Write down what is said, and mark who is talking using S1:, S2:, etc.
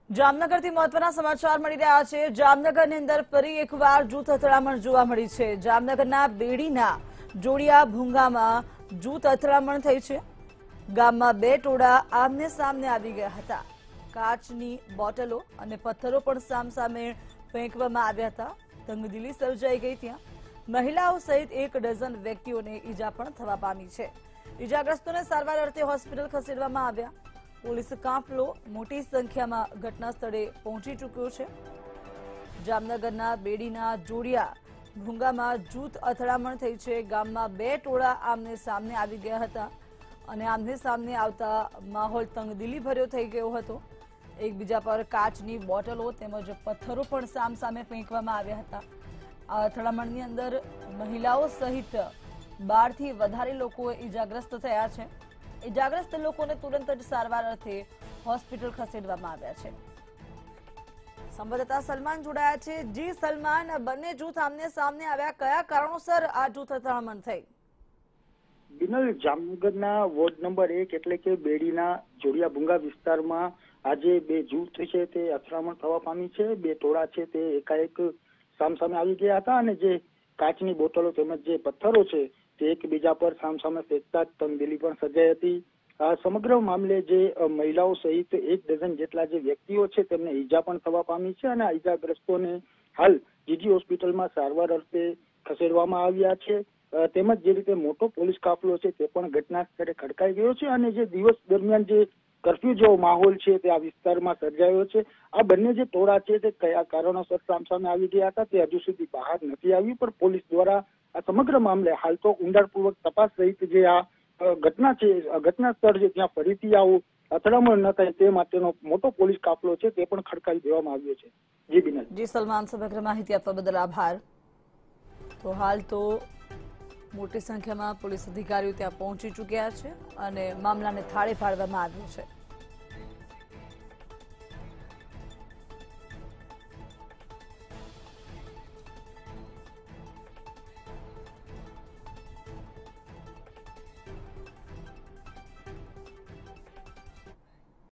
S1: જામનગરથી મહત્વના સમાચાર મળી રહ્યા છે। જામનગરની અંદર ફરી એકવાર જૂથ અથડામણ જોવા મળી છે। જામનગરના બેડીના જોડિયા ભૂંગામાં જૂથ અથડામણ થઈ છે। ગામમાં બે ટોળા આમને સામને આવી ગયા હતા। કાચની બોટલો અને પથ્થરો પણ સામસામે ફેંકવામાં આવ્યા હતા। તંગદિલી સર્જાઈ ગઈ। ત્યાં મહિલાઓ સહિત 1 ડઝન વ્યક્તિઓને ઈજા પણ થવા પામી છે। ઈજાગ્રસ્તોને સારવાર અર્થે હોસ્પિટલ ખસેડવામાં આવ્યા। પોલીસ કાફલો મોટી સંખ્યામાં ઘટના સ્થળે પહોંચી ચૂક્યો છે। જામનગરના બેડીના જોડિયા ભૂંગામાં જૂથ અથડામણ થઈ છે। ગામમાં બે ટોળા આમને સામને આવી ગયા હતા અને આમને સામને આવતા માહોલ તંગદિલી ભર્યો થઈ ગયો હતો। એકબીજા પર કાચની બોટલો તેમજ પથ્થરો પણ સામસામે ફેંકવામાં આવ્યા હતા। આ અથડામણની અંદર મહિલાઓ સહિત 12 થી વધારે લોકો ઈજાગ્રસ્ત થયા છે। ઈજાગ્રસ્ત લોકોને તુરંત જ સારવાર અર્થે હોસ્પિટલ ખસેડવામાં આવ્યા છે। સંવાદદાતા સલમાન જોડાયા છે। જી સલમાન, બંને જૂથ આમને સામને આવ્યા, કયા કારણોસર આ જૂથ અથડામણ થઈ?
S2: બિનલ, જામનગરના વોર્ડ નંબર 1 એટલે કે બેડીના જોડિયા ભૂંગા વિસ્તારમાં આજે બે જૂથ છે તે અથડામણ થવા પામી છે। બે ટોળા છે તે એકાએક સામસામે આવી ગયા હતા અને જે કાચની બોટલો તેમજ જે પથ્થરો છે તે એકબીજા પર સામસામે ફેંકતા તંગદિલી પણ સર્જાઈ હતી। આ સમગ્ર મામલે જે મહિલાઓ સહિત 1 ડઝન જેટલા જે વ્યક્તિઓ છે તેમને ઈજા પણ થવા પામી છે અને આ ઈજાગ્રસ્તોને હાલ જીજી હોસ્પિટલમાં સારવાર અર્થે ખસેડવામાં આવ્યા છે। તેમજ જે રીતે મોટો પોલીસ કાફલો છે તે પણ ઘટના સ્થળે ખડકાઈ ગયો છે અને જે દિવસ દરમિયાન જે કર્ફ્યુ જેવો માહોલ છે તે આ વિસ્તારમાં સર્જાયો છે। આ બંને જે ટોળા છે તે કયા કારણોસર સામસામે આવી ગયા હતા તે હજુ સુધી બહાર નથી આવ્યું, પણ પોલીસ દ્વારા આ સમગ્ર મામલે હાલ તો ઊંડાણપૂર્વક તપાસ સહિત જે આ ઘટના છે, ઘટના સ્થળ છે ત્યાં ફરીથી આવું અથડામણ ન થાય તે માટેનો મોટો પોલીસ કાફલો છે તે પણ ખડકાવી દેવામાં આવ્યો છે। જી બિનલ।
S1: જી સલમાન, સમગ્ર માહિતી આપવા બદલ આભાર। તો હાલ તો મોટી સંખ્યામાં પોલીસ અધિકારીઓ ત્યાં પહોંચી ચૂક્યા છે અને મામલાને થાળે પાડવામાં આવ્યો છે।